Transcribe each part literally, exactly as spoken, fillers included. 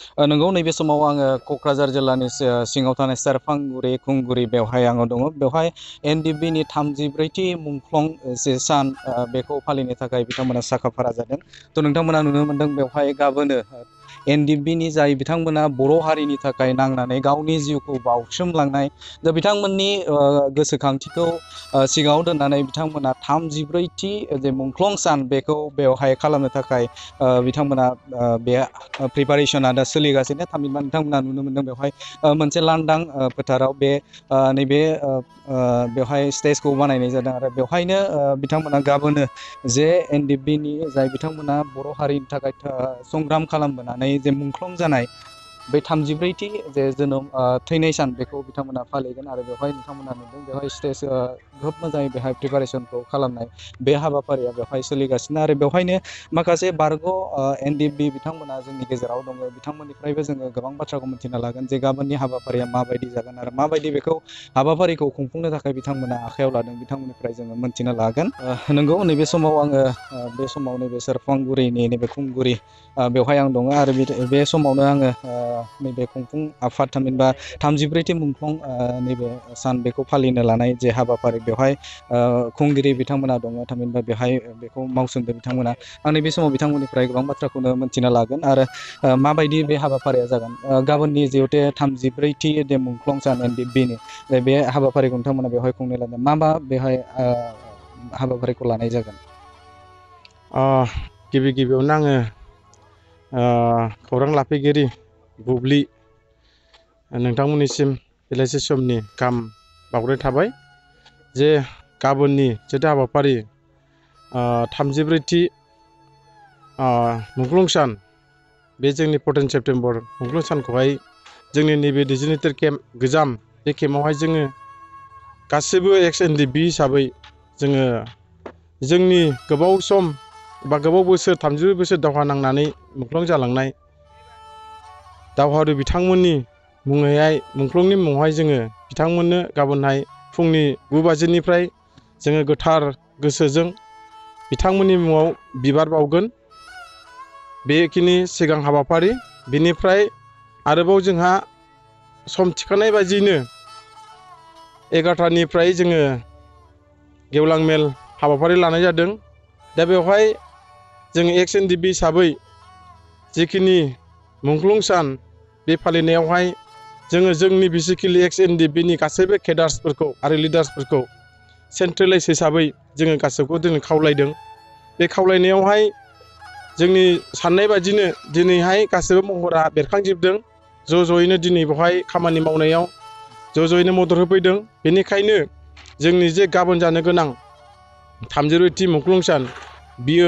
नंगौ नैबे समाव आङो क'क्राझार जिल्लानि सिङाव थानाय सेरफांगुरि खुंगुरि बेवहाय आङो दङ। बेवहाय एनडिएफबि नि थामजिब्रैथि मुंख्लं जे सान बेखौ फालिनो थाखाय बिथांमोना साखाफारा जादों। थ' नोंथांमोना नुनो मोनदों बेवहाय गाबोनो एनडिएफबि नि जाय बिथांमोना बर' हारिनि थाखाय नांनानै गावनि जिउखौ बावसोमलांनाय दा बिथांमोननि गोसोखांथिखौ सिगाङाव दोननानै बिथांमोना थामजिब्रैथि जे मुंख्लं सान बेखौ बेवहाय खालामनो थाखाय बिथांमोना बे प्रिपारेसना दा सोलिगासिनो। थामहिनबा नोंथांमोना नुनो मोनदों बेवहाय मोनसे लांदां फोथाराव बे नैबे बेवहाय स्टेजखौ बानायनाय जादों आरो बेवहायनो बिथांमोना गाबोनो जे एनडिएफबि नि जाय बिथांमोना बर' हारिनि थाखाय संग्राम खालामबोनानै जे मुंख्लं जानाय बे थामजिब्रैथि जे जोनोम थैनाय सान बेखौ बिथांमोना फालिगोन आरो बेवहाय नोंथांमोना नुदों बेवहाय स्टेज खोब मोजाङै बेहाय प्रिपारेसनखौ खालामनाय बे हाबाफारिया बेवहाय सोलिगासिनो आरो बेवहायनो माखासे बारग' एनडिएफबि बिथांमोना जोंनि गेजेराव दङ। बिथांमोननिफ्रायबो जोङो गोबां बाथ्राखौ मिन्थिना लागोन जे गाबोननि हाबाफारिया माबायदि जागोन आरो माबायदि बेखौ हाबाफारिखौ खुंफुंनो थाखाय बिथांमोना आखायाव लादों बिथांमोननिफ्राय जोङो मोन्थिना लागोन। नंगौ नैबे समाव आङो बे समाव नैबे सेरफांगुरिनि नैबे खुंगुरि बेवहाय आं दङ आरो बे समावनो आङो नैबे खुंफुं आफाद थामहिनबा थामजिब्रैथि मुंख्लं नैबे सान बेखौ फालिनो लानाय जे हाबाफारि बेवहाय खुंगिरि बिथांमोना दङ। थामहिनबा बेवहाय बेखौ मावसोमदों बिथांमोना। आं नैबे समाव बिथांमोननिफ्राय गोबां बाथ्राखौनो मोन्थिना लागोन आरो माबायदि बे हाबाफारिया जागोन। गाबोननि जिहेथु थामजिब्रैथि दे मुंख्लं सान एनडिएफबि नि बे हाबाफारिखौ नोंथांमोना बेवहाय खुंनो लादों। मा मा बेवहाय हाबाफारिखौ लानाय जागोन? गिबि गिबियावनो आङो खौरां लाफैगिरि बुब्लि नोंथांमोननिसिम बेलासि समनि गाहाम बावहरनाय थाबाय जे गाबोननि जिथु हाबाफारि थामजिब्रैथि मुंख्लं सान बे जोंनि फर्टिन सेप्तेम्बर मुंख्लं सानखौहाय जोंनि नैबे डिजिटेल केम्प गोजाम बे केम्पआवहाय जोङो गासैबो एक्स एनडिएफबि हिसाबै जोङो जोंनि गोबाव सम बा गोबाव बोसोर थामजिब्रै बोसोर दावहा नांनानै मुंख्लं जालांनाय दावहारु बिथांमोननि मुङैहाय मुंख्लंनि मुङावहाय जोङो बिथांमोननो गाबोनहाय फुंनि गु बाजिनिफ्राय जोङो गोथार गोसोजों बिथांमोननि मुङाव बिबार बावगोन। बेखिनि सिगां हाबाफारि बिनिफ्राय आरोबाव जोंहा सम थिखानाय बायदियैनो एगार'थानिफ्राय जोङो गेवलां मेल हाबाफारि लानाय जादों। दा बेवहाय जोङो एक्स एनडिएफबि हिसाबै जिखिनि मुंख्लं सान बे फालिनायावहाय जोङो जोंनि बेसिकेलि एक्स एनडिएफबि नि गासैबो केडार्सफोरखौ आरो लिडार्सफोरखौ सेन्ट्रेलाइज हिसाबै जोङो गासैखौबो जोङो खावलायदों। बे खावलायनायावहाय जोंनि साननाय बायदिनो दिनैहाय गासैबो महरा बेरखांजोबदों। ज' ज'यैनो दिनै बेवहाय खामानि मावनायाव ज' ज'यैनो मदद होफैदों। बेनिखायनो जोंनि जे गाबोन जानो गोनां थामजिब्रैथि मुंख्लं सान बियो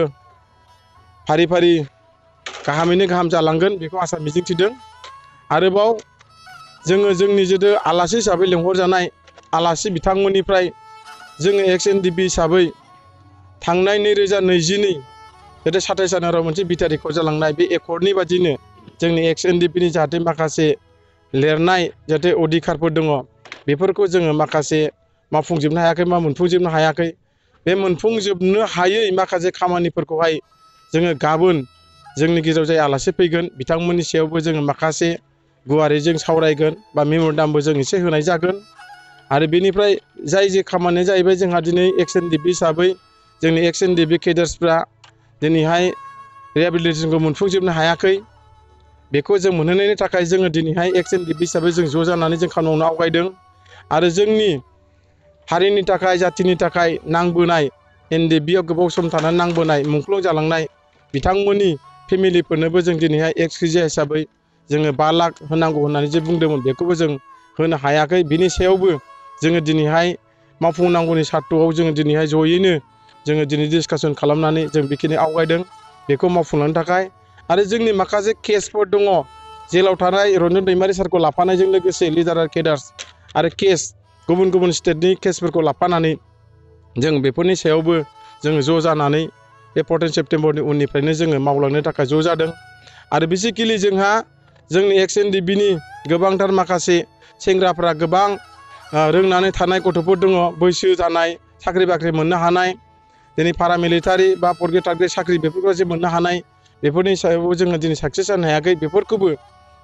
फारि फारि गाहामैनो गाहाम जालांगोन बेखौ आसा मिजिंथिदों। आरोबाव जोङो जोंनि जितु आलासि हिसाबै लेंहरजानाय आलासि बिथांमोननिफ्राय जोङो एक्स एनडिएफबि हिसाबै थांनाय नैरोजा नैजिनै जितु साताइस जानुवारियाव मोनसे बिथा रेकर्ड जालांनाय बे एकर्डनि बादिनो जोंनि एक्स एनडिएफबि नि जाहाथे माखासे लिरनाय जाहाथे अधिकारफोर दङ बेफोरखौ जोङो माखासे मावफुंजोबनो हायाखै मा मोनफुंजोबनो हायाखै। बे मोनफुंजोबनो हायै माखासे खामानिफोरखौहाय जोङो गाबोन जोंनि गेजेराव जाय आलासि फैगोन बिथांमोननि सायावबो जोङो माखासे गुवारै जों सावरायगोन बा मेम'रेन्डामबो जों एसे होनाय जागोन। आरो बेनिफ्राय जाय जे खामानिया जाहैबाय जोंहा दिनै एक्स एनडिएफबि हिसाबै जोंनि एक्स एनडिएफबि केडार्सफ्रा दिनैहाय रिहेबिलिटेसनखौ मोनफुंजोबनो हायाखै। बेखौ जों मोनहोनायनि थाखाय जोङो दिनैहाय एक्स एनडिएफबि हिसाबै जों ज' जानानै जों खामानि मावनो आवगायदों। आरो जोंनि हारिनि थाखाय जाथिनि थाखाय नांबोनाय एनडिएफबियाव गोबाव सम थानानै नांबोनाय मुंख्लं जालांनाय बिथांमोननि फेमिलिफोरनोबो जों दिनैहाय एक्स ग्रेजुवेट हिसाबै जोङो बा लाख होनांगौ होननानै जे बुंदोंमोन बेखौबो जों होनो हायाखै। बिनि सायावबो जोङो दिनैहाय मावफुंनांगौनि सार्तआव जोङो दिनैहाय जयैनो जोङो दिनै डिसकासन खालामनानै जों बेखिनि आवगायदों बेखौ मावफुंलांनो थाखाय। आरो जोंनि माखासे केसफोर दङ जेलाव थानाय रन्जन दैमारि सारखौ लाफानायजों लोगोसे लिडार आरो केडार्स आरो केस गुबुन गुबुन स्टेटनि केसफोरखौ लाफानानै जों बेफोरनि सायावबो जोङो ज' जानानै बे फर्टिन सेप्तेम्बरनि उननिफ्रायनो जोङो मावलांनो थाखाय ज' जादों। आरो बेसिकेलि जोंहा जोंनि एक्स एनडिएफबि नि गोबांथार माखासे सेंग्राफ्रा गोबां रोंनानै थानाय गथ'फोर दङ बैसो जानाय साख्रि बाख्रि मोननो हानाय दिनै पारामिलिटारि बा फर्थ ग्रेड थार्ड ग्रेड साख्रि बेफोरखौ जे मोननो हानाय बेफोरनि सायावबो जोङो दिनै साक्सेस जानो हायाखै। बेफोरखौबो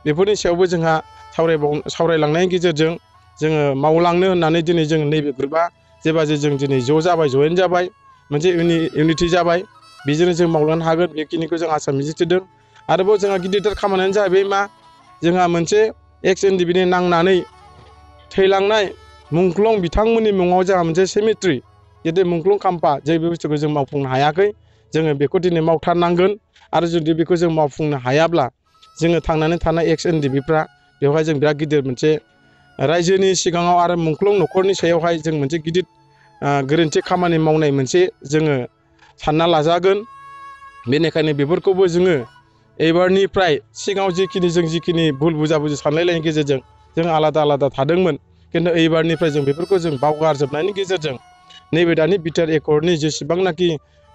बेफोरनि सायावबो जोंहा सावरायबाव सावरायलांनायनि गेजेरजों जोङो मावलांनो होननानै दिनै जों नैबे ग्रुपआ जेब्ला जों दिनै ज' जाबाय जयेन जाबाय मोनसे इउनिटि जाबाय बेजोंनो जों मावलांनो हागोन बेखिनिखौ जों आसा मिजिंथिदों। आरोबाव जोंहा गिदिरथार खामानियानो जाहैबाय मा जोंहा मोनसे एक्स एन डि बि नि नांनानै थैलांनाय मुंख्लं बिथांमोननि मुङाव जोंहा मोनसे सेमिट्रि जुदि मुंख्लं खाम्फा जे बे बुस्थुखौ जों मावफुंनो हायाखै जोङो बेखौ दिनै मावथारनांगोन। आरो जुदि बेखौ जों मावफुंनो हायाब्ला जोङो थांनानै थानाय एक्स एन डि बि फ्रा बेवहाय जों बिराद गिदिर मोनसे रायजोनि सिगाङाव आरो मुंख्लं न'खरनि सायावहाय जों मोनसे गिदिर गोरोन्थि खामानि मावनाय मोनसे जोङो सानना लाजागोन। बेनिखायनो बेफोरखौबो जोङो एबारनिफ्राय सिगाङाव जिखिनि जों जिखिनि भुल बुजाबुजि सानलायलायनायनि गेजेरजों जों आलादा आलादा थादोंमोन खिन्थु एबारनिफ्राय जों बेफोरखौ जों बावगारजोबनायनि गेजेरजों नैबे दानि बिटिआर एकर्डनि जेसेबांनाखि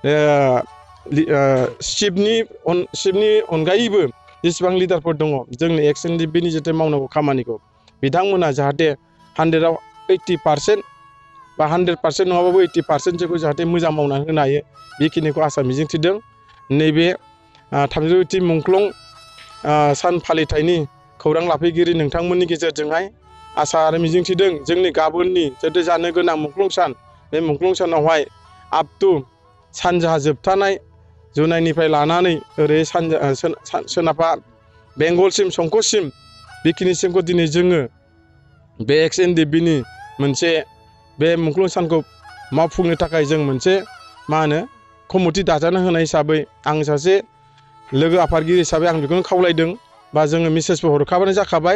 सिफनि सिफनि अनगायैबो जेसेबां लिडारफोर दङ जोंनि एक्स एन डि बि नि जितु मावनांगौ खामानिखौ बिथांमोना जाहाथे हानद्रेदाव ओइटि पारसेन्ट बा हानद्रेद पारसेन्ट नङाबाबो ओइटि पारसेन्टसोखौ जाहाथे मोजां मावनानै होनो हायो बेखिनिखौ आसा मिजिंथिदों। नैबे थामजिब्रैथि मुंख्लं सान फालिथायनि खौरां लाफैगिरि नोंथांमोननि गेजेरजोंहाय आसा आरो मिजिंथिदों जोंनि गाबोननि जितु जानो गोनां मुंख्लं सान बे मुंख्लं सानावहाय आप टु सानजाहा जोबथानाय जुनाइनिफ्राय लानानै ओरै सानजा सोनाबहा बेंगलसिम संकससिम बेखिनिसिमखौ दिनै जोङो बे एक्स एन डि बि नि मोनसे बे मुंख्लं सानखौ मावफुंनो थाखाय जों मोनसे मा होनो कमिटि दाजानो होनाय हिसाबै आं सासे लोगो आफादगिरि हिसाबै आं बेखौनो खावलायदों बा जोङो मेसेजबो हरखाबानो जाखाबाय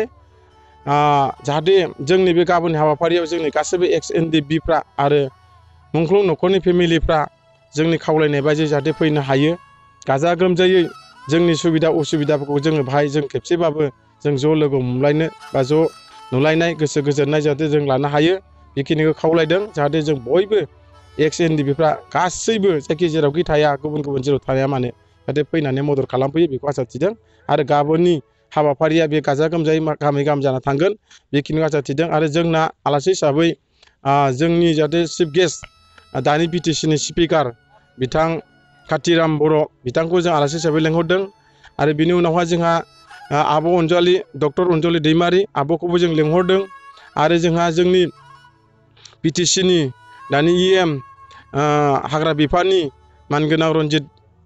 जाहाथे जोंनि बे गाबोननि हाबाफारियाव जोंनि गासैबो एक्स एन डि बि फ्रा आरो मुंख्लं न'खरनि फेमिलिफ्रा जोंनि खावलायनाय बायदि जाहाथे फैनो हायो गाजा गोमजायै जोंनि सुबिदा उसुबिदाफोरखौ जोङो बाहाय जों खेबसेबाबो जों ज' लोगो हमलायनो बा ज' नुलायनाय गोसो गोजोननाय जाहाथे जों लानो हायो बेखिनिखौ खावलायदों। जाहाथे जों बयबो एक्स एन डि बि फ्रा गासैबो जायखि जेरावखि थाया गुबुन गुबुन जेराव थाया मानो जाहाथे फैनानै मदद खालामफैयो बेखौ आसा थिदों। आरो गाबोननि हाबाफारिया बे गाजा गोमजायै गाहामै गाहाम जाना थांगोन बेखिनिखौ आसा थिदों। आरो जोंना आलासि हिसाबै जोंनि जाहाथे चिफ गेस्ट दानि बि टि सि नि स्पिकार बिथां कातिराम बर' बिथांखौ जों आलासि हिसाबै लेंहरदों। आरो बिनि उनावहाय जोंहा आब' अनजालि डक्टर अनजालि दैमारि आब'खौबो जों लेंहरदों। आरो जोंहा जोंनि बि टि सि नि दानि इ एम हाग्रा बिफाननि मानगोनां रन्जित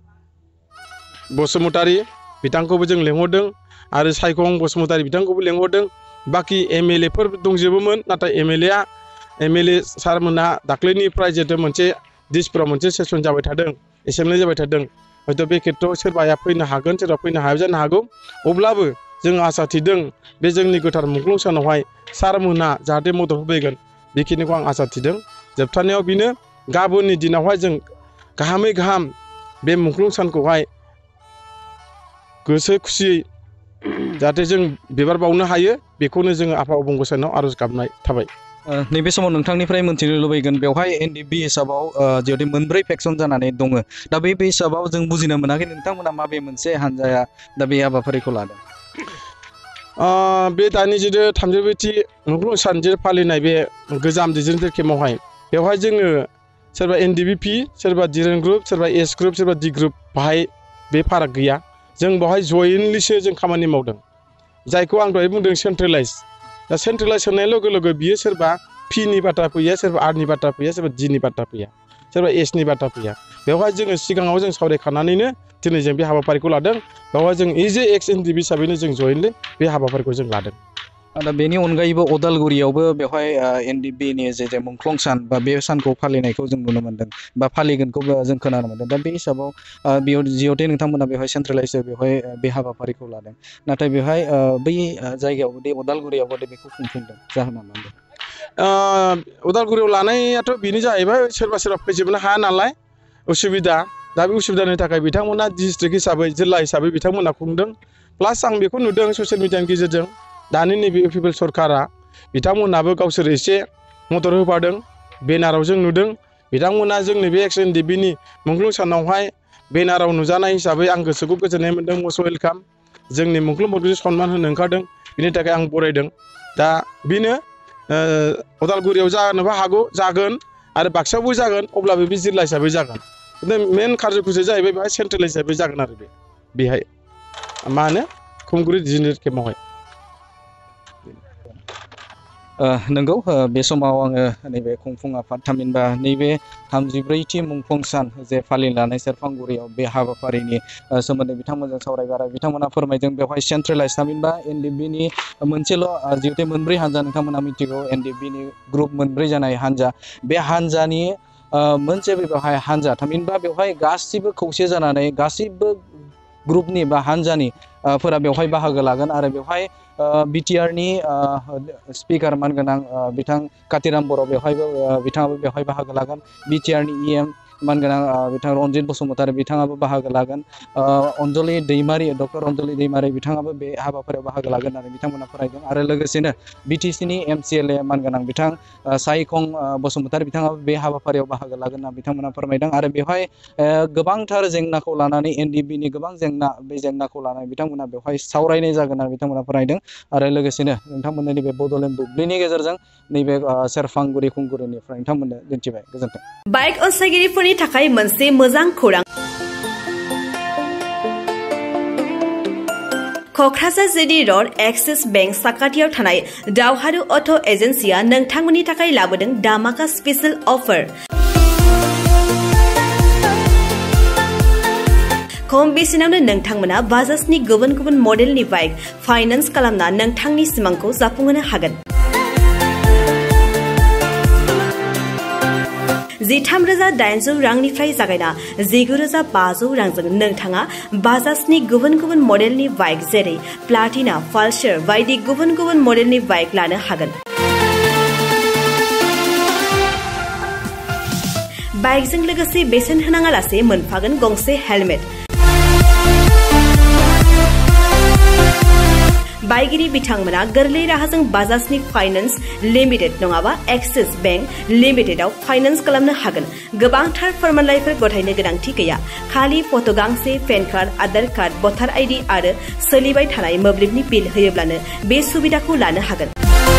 बसुमतारी बिथांखौबो जों लेंहरदों। आरो सायखं बसुमतारी बिथांखौबो लेंहरदों। बाखि एम एल एफोर दंजोबोमोन नाथाय M L A M L A सारमोनहा दाख्लैनिफ्राय जिहेतु मोनसे दिसपुराव मोनसे सेसन जाबाय थादों एसेमब्लि जाबाय थादों हयथ' बे खेथ्रआव सोरबाया फैनो हागोन सोरबा फैनो हाया जानो हागौ। अब्लाबो जों आसा थिदों बे जोंनि गोथार मुंख्लं सानावहाय सारमोनहा जाहाथे मदद होफैगोन बेखिनिखौ आं आसा थिदों। जोबथारनायाव बेनो गाबोननि दिनावहाय जों गाहामै गाहाम बे मुंख्लं सानखौहाय गोसो खुसियै जाहाथे जों बिबार बावनो हायो बेखौनो जोङो आफा अबंगसायनाव आर'ज गाबनाय थाबाय। नैबे समाव नोंथांनिफ्राय मोन्थिनो लुबैगोन बेवहाय एन डि बि हिसाबाव जिहेतु मोनब्रै फेक्सन जानानै दङ दा बे हिसाबाव जों बुजिनो मोनाखै नोंथांमोना माबे मोनसे हान्जाया दा बे हाबाफारिखौ लादों? बे दानि जिथु थामजिब्रैथि मुंख्लं सान जे फालिनाय बे गोजाम दैदेनगिरि केम्पआवहाय बेवहाय जोङो सोरबा एन डि बि पि सोरबा डिरेन ग्रुप सोरबा एस ग्रुप सोरबा डि ग्रुप बाहाय बे फाराग गैया। जों बेवहाय जयेनलिसो जों खामानि मावदों जायखौ आं दहाय बुंदों सेन्ट्रेलाइज। दा सेन्ट्रेलाइज होनाय लोगो लोगो बियो सोरबा पिनि बाथ्रा फैया सोरबा आरनि बाथ्रा फैया सोरबा डिनि बाथ्रा फैया सोरबा एसनि बाथ्रा फैया। बेवहाय जोङो सिगाङाव जों सावरायखानानैनो दिनै जों बे हाबाफारिखौ लादों। बेवहाय जों as A X N D B हिसाबैनो जों जयेनलि बे हाबाफारिखौ जों लादों। दा बेनि अनगायैबो अदालगुरियावबो बेवहाय एन डि बि नि जे जे मुंख्लं सान बा बे सानखौ फालिनायखौ जों नुनो मोन्दों बा फालिगोनखौबो जों खोनानो मोन्दों। दा बे हिसाबाव बेयाव जिहते नोंथांमोना बेवहाय सेन्ट्रेलाइज बेवहाय बे हाबाफारिखौ लादों नाथाय बेवहाय बै जायगायाव उदालगुरियावबो बेखौ खुंफुंदों जाहोना मा? उदालगुरियाव लानायाथ' बेनो जाहैबाय सोरबा सोरबा फैजोबनो हाया नालाय उसुबिदा। दा बे उसुबिदानि थाखाय बिथांमोना डिस्ट्रिक्ट हिसाबै जिल्ला हिसाबै बिथांमोना खुंदों। प्लास आं बेखौ नुदों ससियेल मिडियानि गेजेरजों दानि नैबे इउ पि पि एल सरकारा बिथांमोनाबो गावसोर एसे मदद होफादों। बेनाराव जों नुदों बिथांमोना जोंनि बे एक्स एन डि बि नि मुंख्लं सानावहाय बेनाराव नुजानाय हिसाबै आं गोसोखौ गोजोननाय मोन्दों। मस्ट वेलकाम जोंनि मुंख्लंफोरखौ सनमान होनो ओंखारदों बिनि थाखाय आं बरायदों। दा बेनो उदालगुरियाव जानोबो हागौ जागोन आरो बाक्सायावबो जागोन अब्लाबो बे जिल्ला हिसाबै जागोन। खिन्थु मेन कार्जखौसो जाहैबाय बेहाय सेन्ट्रेल हिसाबै जागोन आरो बे बेहाय मा होनो खुंगुरि दैदेनगिरि केम्पआवहाय। नंगौ बे समाव आङो नैबे खुंफुं आफाद थामहिनबा नैबे थामजिब्रैथि मुंख्लं सान जे फालिलानाय सेरफांगुरियाव बे हाबाफारिनि सोमोन्दै बिथांमोनजों सावरायबाय आरो बिथांमोना फोरमायदों बेवहाय सेन्ट्रेलाइज थामहिनबा एनडिएफबिनि मोनसेल' जिहेतु मोनब्रै हानजा नोंथांमोना मिथिगौ एनडिएफबिनि ग्रुप मोनब्रै जानाय हानजा बे हानजानि मोनसे बेवहाय हानजा थामहिनबा बेवहाय गासिबो खौसे जानानै गासिबो ग्रुपनि बा हानजानि फोरा बेवहाय बाहागो लागोन आरो बेवहाय बिटिआरनि स्पिकार मानगोनां बिथां कातिराम बर' बेवहायबो बिथाङाबो बेवहाय बाहागो लागोन बिटिआरनि इएम मानगोनां बिथां रनजित बसुमतारी बिथाङाबो बाहागो लागोन अनजलि दैमारि डक्टर अनजलि दैमारि बिथाङाबो बे हाबाफारियाव बाहागो लागोन होननानै बिथांमोना फरायदों आरो लोगोसेनो बिटिसिनि एमसिएलए मानगोनां बिथां साइखं बसुमतारी बिथाङाबो बे हाबाफारियाव बाहागो लागोन होनना बिथांमोना फोरमायदों आरो बेवहाय गोबांथार जेंनाखौ लानानै एनडिएफबिनि गोबां जेंना बे जेंनाखौ लानानै बिथांमोना बेवहाय सावरायनाय जागोन होनना बिथांमोना फरायदों आरो लोगोसेनो नोंथांमोननि नैबे बड'लेण्ड बुब्लिनि गेजेरजों नैबे सेरफांगुरि खुंगुरिनिफ्राय नोंथांमोननो दिन्थिबाय गोजोन्थों। बाइक अनसायगिरिफोरनि थाखाय मोनसे मोजां खौरां। Kokrajhar GD road Axis bank साखाथियाव थानाय दावहारु अट' एजेन्सिया नोंथांमोननि थाखाय लाबोदों दामाका स्पेशल अफार। खम बेसेनावनो नोंथांमोना बाजाजनि गुबुन गुबुन मडेलनि बाइक फाइनान्स खालामना नोंथांनि सिमांखौ जाफुंहोनो हागोन। जिथाम रोजा दाइनजौ रांनिफ्राय जागायना जिगु रोजा बाजौ रांजों नोंथाङा बाजाजनि गुबुन गुबुन मडेलनि बाइक जेरै प्लाटिना पालसार बायदि गुबुन गुबुन मडेलनि बाइक लानो हागोन। बाइकजों लोगोसे बेसेन होनाङा लासे मोनफागोन गंसे हेलमेट। बाइगिरि बिथांमोना गोरलै राहाजों बाजाजनि फाइनान्स लिमिटेड नङाबा एक्सिस बेंक लिमिटेडआव फाइनान्स खालामनो हागोन। गोबांथार फोरमानलाइफोर गथायनो गोनांथि गैया, खालि फट' गांसे, pan card, Aadhaar card, voter ID आरो सोलिबाय थानाय मोब्लिबनि बिल होयोब्लानो बे सुबिदाखौ लानो हागोन।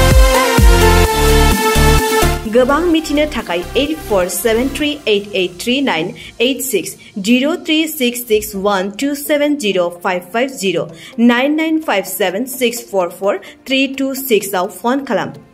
गोबां मिथिनो थाखाय eight four seven three eight eight three nine eight six zero' three six six one two seven zero' five five zero' nine nine five seven six four four three two six आव phone खालाम।